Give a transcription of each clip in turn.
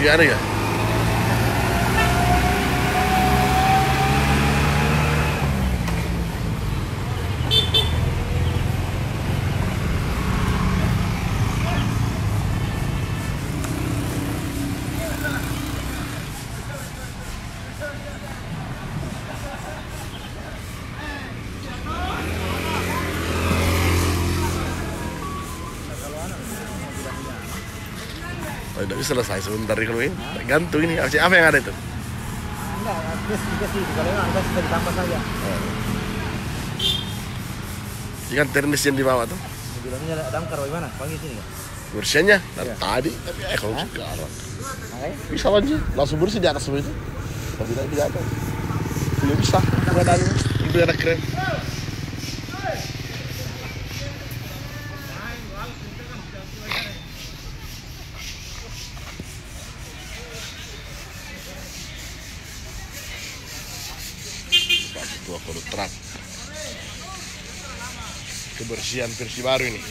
Gimana ya? Oh, tidak bisa selesai sebentar ini, gantung ini. Apa yang ada itu? Enggak, gas sih. Kalau yang gas bisa ditambah saja. Ikan ternis yang di bawah tuh. Bilangnya damkar bagaimana? Panggil sini ya. Bersihnya dari tadi, tapi kalau sekarang bisa lanjut, langsung bersih di atas semua itu. Tapi tidak ada. Belum bisa. Itu ada keren. Tua kontrak kebersihan versi baru ini.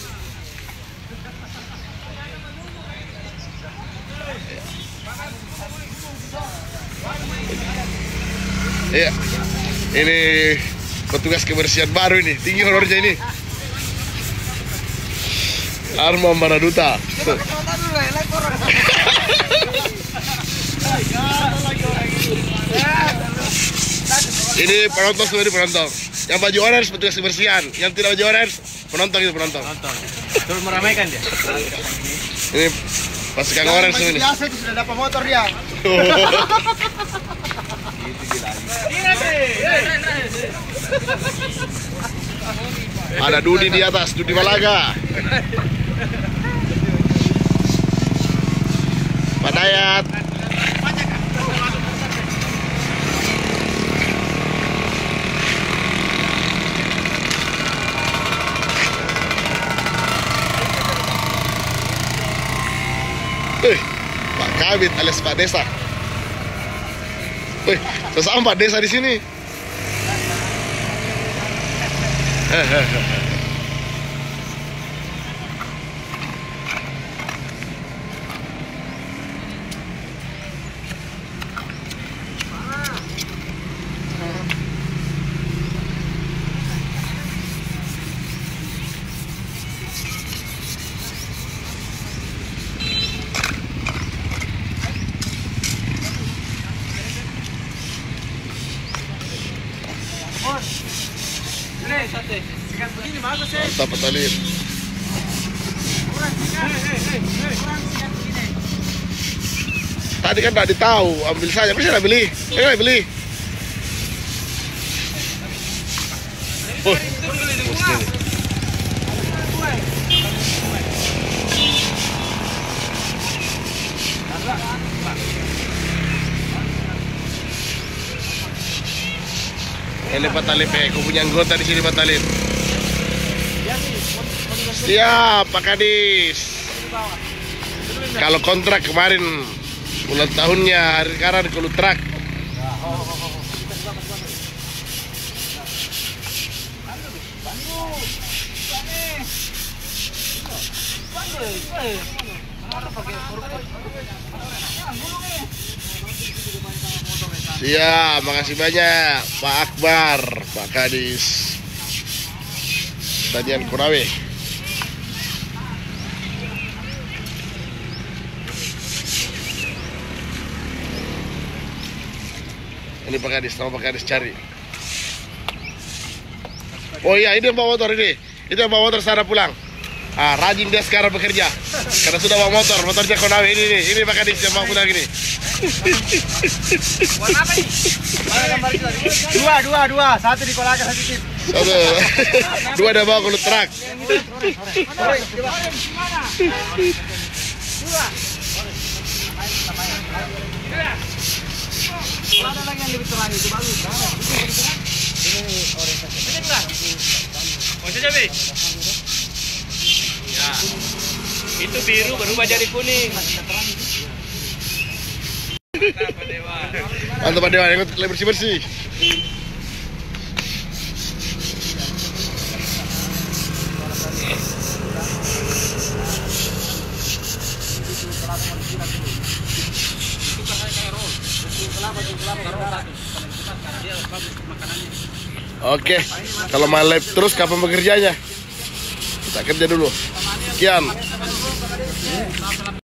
Iya, ini petugas kebersihan baru ini, tinggi honornya ini. Arma Baraduta. Ini penonton semua, ini penonton. Yang baju orange petugas kebersihan, yang tidak baju orange penonton itu penonton. Terus meramaikan dia. Ini pasukan orange semua ini. Biasa itu sudah dapat motor dia. Ada Dudi di atas, Dudi Malaga. Pak Dayat. Pak Kabit alias Pak Desa. Sesama Pak Desa di sini. Mantap petani. Tadi kan tidak ditahu, ambil saja. Bisa nggak beli? Nggak beli. Ini Pak Talib, aku punya anggota di sini Pak Talib. Siap Pak Kadis. Kalau kontrak kemarin ulang tahunnya hari sekarang di kontrak. Siap, makasih banyak Pak Akbar, Pak Kadis Stadion Konawe. Ini Pak Kadis, nama Pak Kadis cari. Oh iya, ini yang bawa motor ini. Itu yang bawa motor sana pulang. Ah, rajin dia sekarang bekerja karena sudah bawa motornya Konawe ini Pak Kadis yang bawa pulang ini. Warna apa nih? Dua. Satu di Kolaka, satu di Satu. Dua ada bawa ke truk. Ada lagi yang lebih terang itu bagus. Ini orange. Oh, saja, Be. Ya. Itu biru berubah jadi kuning. Mantap Pak Dewa, yang bersih-bersih. Oke, kalau main live terus kapan bekerjanya? Kita kerja dulu. Sekian.